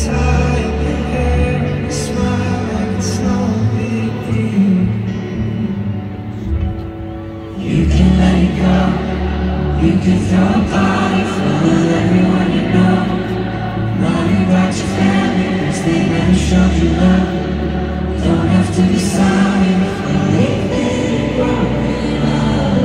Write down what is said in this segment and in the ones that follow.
tie up your hair and you smile like it's no big deal. You can let it go. You can throw a party full of everyone you know. Worry about your family, 'cause they never showed you love. Don't have to be sorry for leaving growing up.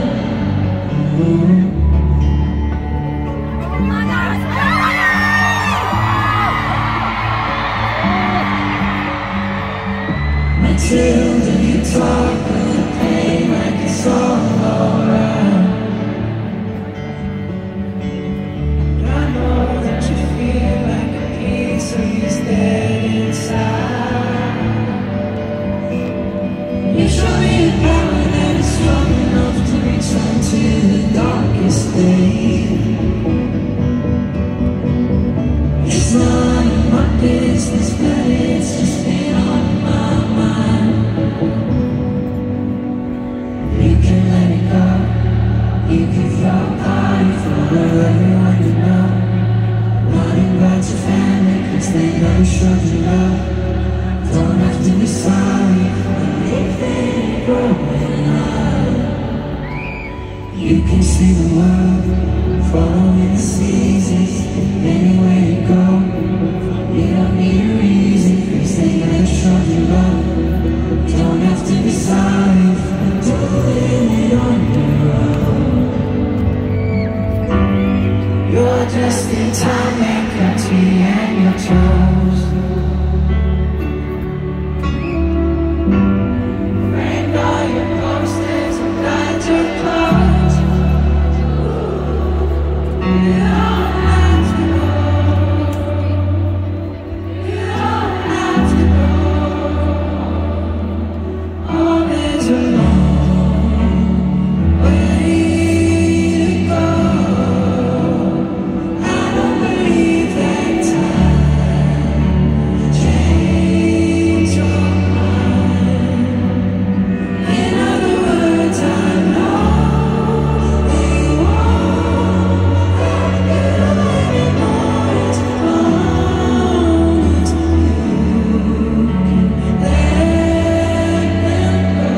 Matilda, you talk good pain like it's all alright. I know that you feel like a piece of you's dead inside. You show me the power that is strong enough to reach onto the darkest day. It's none of my business, but it's just been on my mind. You can let it go. You can throw a party for everyone you know. Worry about your family, 'cause they never showed you love. Don't have to be sorry for anything growing up. You can see the world, following the seasons, anywhere you go. You don't need a reason, 'cause they never showed you love. Don't have to be sorry for doing it on your own. You're just in time, make your tea and your toast. Framed all your posters and got your clothes. You don't have to go. You don't have to go. All is alone. Way to go. I don't believe that time changed your mind. In other words, I know they won't hurt you anymore. It's gone. It's you can let them go.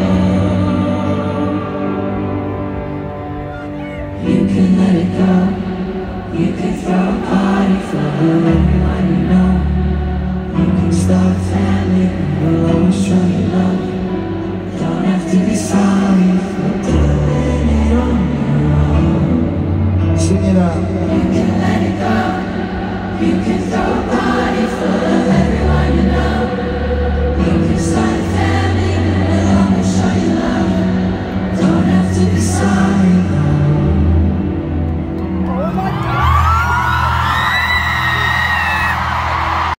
You can let it go. You can throw a party for everyone you know. You can start a family and we'll always show you love. Don't have to be sorry for doing it on your own. Sing it out. You can let it go. You can throw a party.